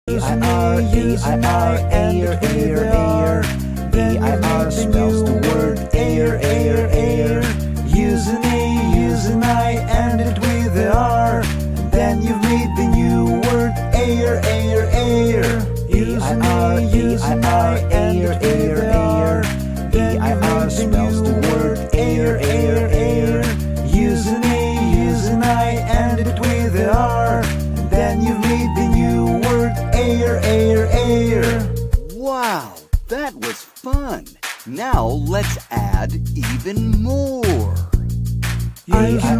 air, air, air. B-I-R spells the word air, air, air. Use an E, use an I, and it with the R. Then you've made the new word air, air, air. Use an E, use an I, air, air, air. B-I-R spells the word air, air, air. Use an E, use an I, and it with the R. Then you've made the new word air, air, air. Wow, that was fun. Now let's add even more. I can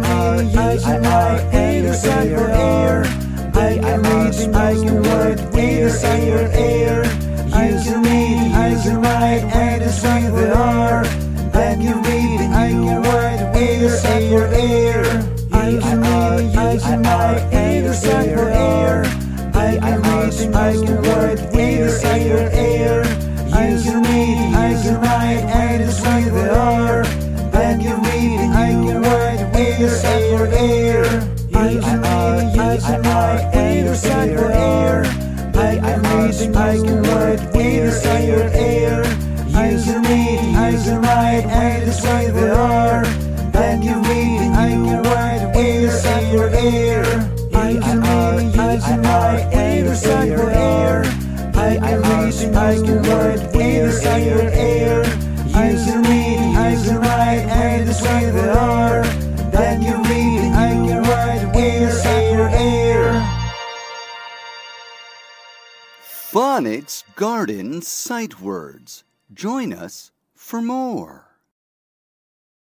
decide for air. I can read and I can write with air, air. Use an E, use an I, and it's with the R. Then you read and I can write with air, air. I can use an I, and decide for air. I can read and I can write with air, air. Use an E, use an I, and it's with the R. Then you read and I can write with air, air. I can use an I, and decide for air. I can read and I can write with air, air. Use an E, use an I, and it's with the R. Then you read and I can write with air, air. I can use an I, and decide for air. I can read and I can write with air, air. Use an E, use an I, and it's with the R. Then you read and I can write with air, air. Phonics Garden Sight Words. Join us for more.